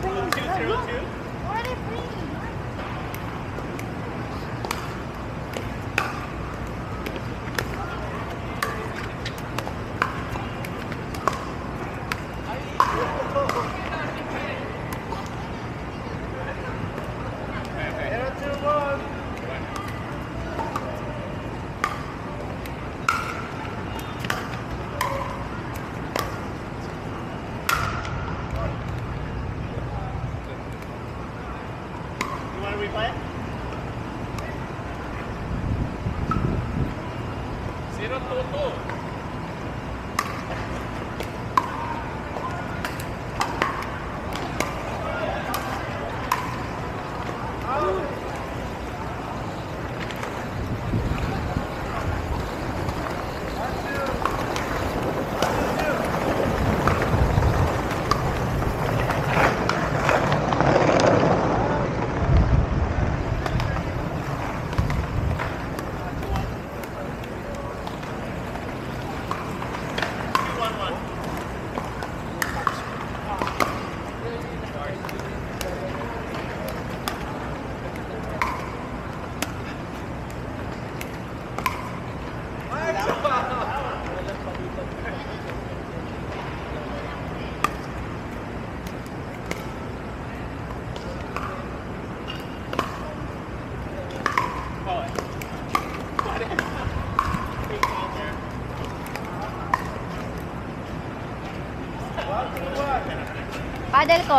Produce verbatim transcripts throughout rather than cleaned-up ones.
Padel ko?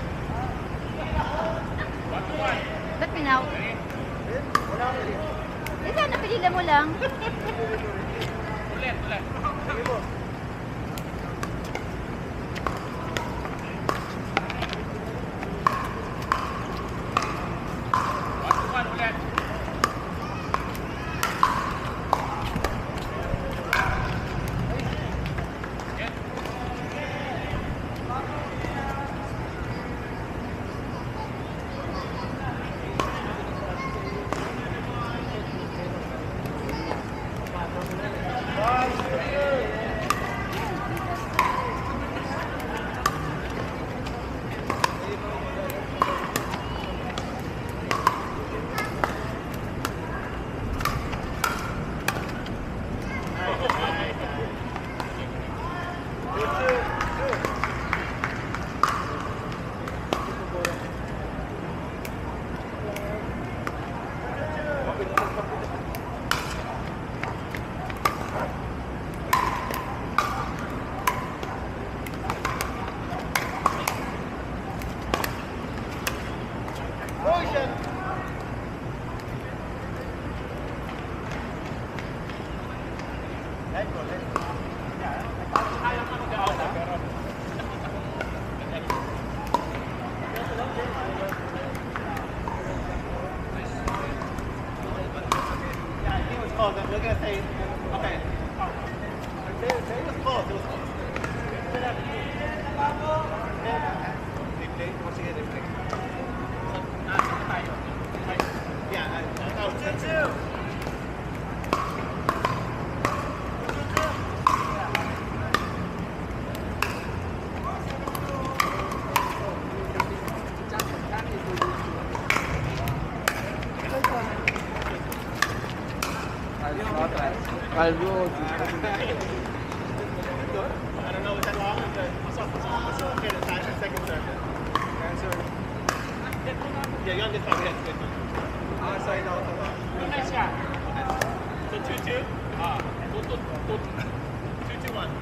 Ba't pinaw? Eh, sana pinila mo lang. Ulit, ulit. Sige mo. One, ulit. We're gonna say, okay. It was close. It was close. Replay. Once again, replay. Yeah, that was two two. Calvo. I don't know what that long is, but I saw it. Okay, the time, second serve. Answer. Yeah, you're on this side. Yes, good. Outside, outside. Nice shot. So two two. Ah, two two two two two one.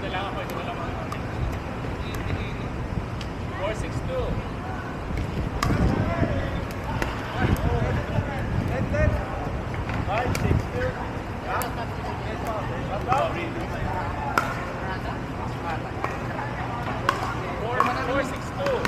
na lang ako, ito na lang ako. four six two. five six two. four four six two.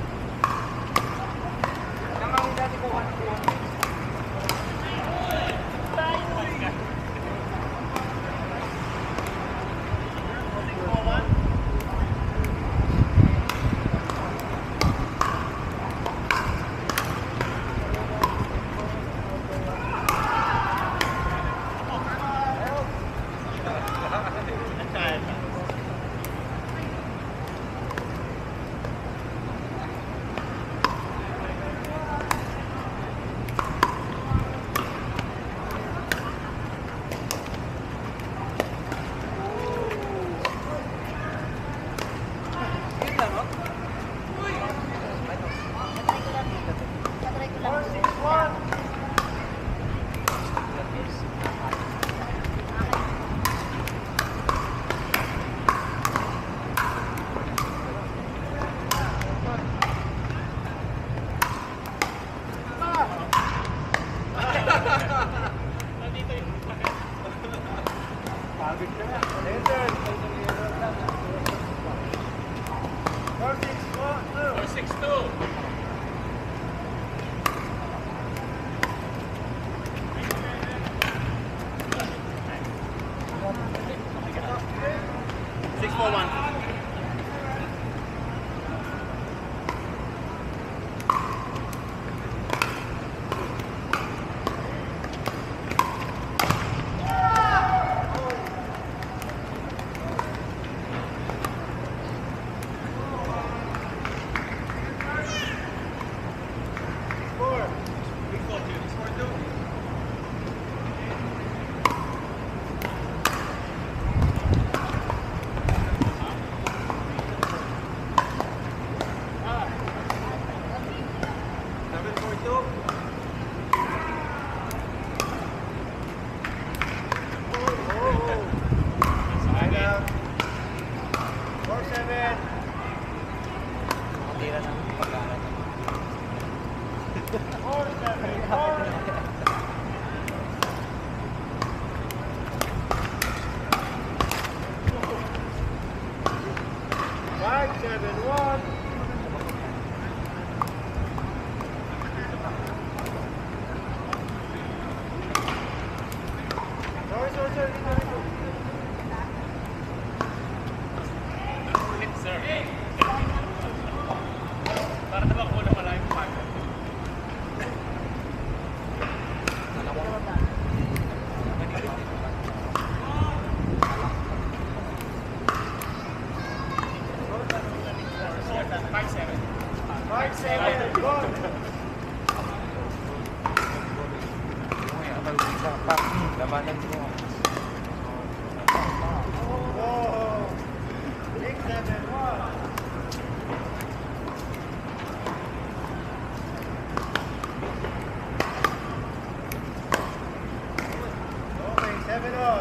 Tatry ko lang. four six two. six four one. Five seven one. Sorry, sorry, sorry, sorry. Ulit, sir. Para na bang kulang wala yung pag. Five seven. Five seven. One. Labanan mo. Oh. Six seven one. Okay, seven all.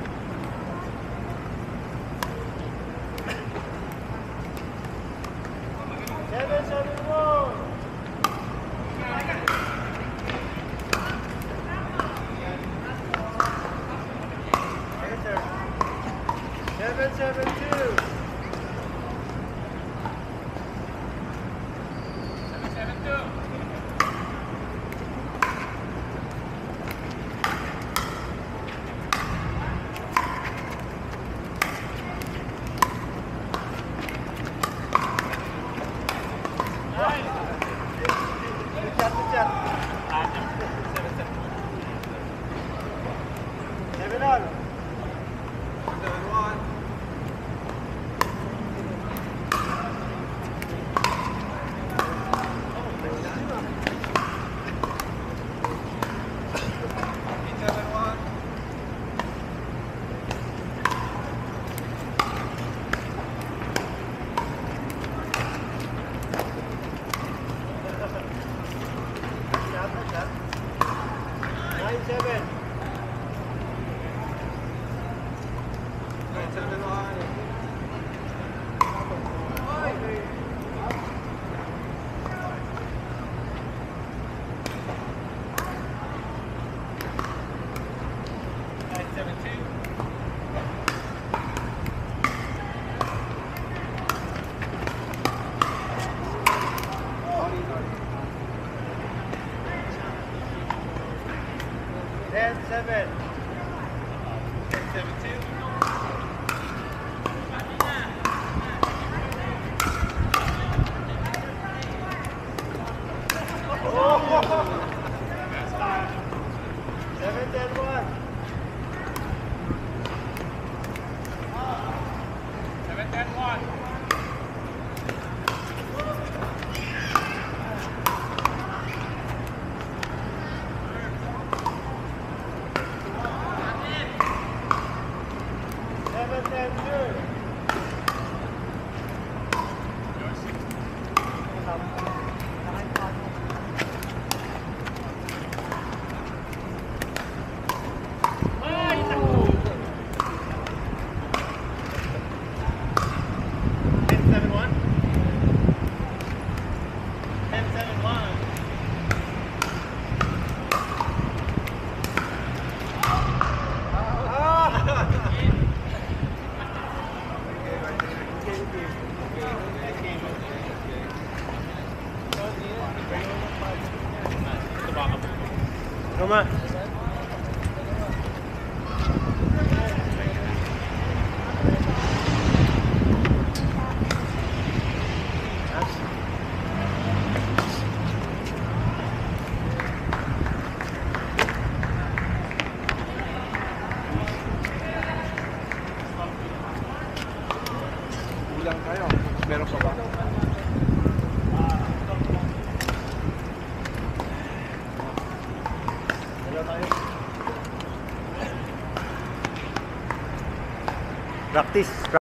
Seven seven one. Seven seven two. Seven seven two. Nine. Good shot, good shot. Seven seven. Seven all. Seven one. Nine seven. Nine seven one. seven, ten, two. ten, seven, one. ten, seven, one. Come on. Kulang kayo. Meron pa ba? Practice.